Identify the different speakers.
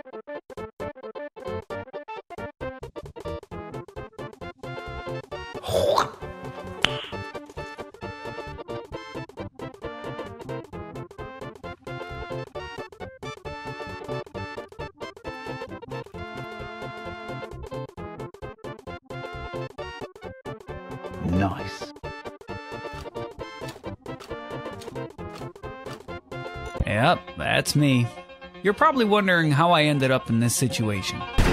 Speaker 1: Nice.
Speaker 2: Yep, that's me. You're probably wondering how I ended up in this situation.